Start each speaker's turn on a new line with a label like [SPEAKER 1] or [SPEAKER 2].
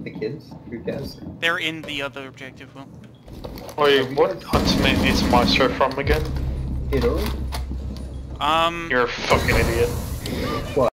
[SPEAKER 1] the kids? Who cares?
[SPEAKER 2] They're in the other objective, Will.
[SPEAKER 3] Wait, what continent is Maestro from again?
[SPEAKER 1] Italy?
[SPEAKER 3] You're a fucking idiot.
[SPEAKER 1] What?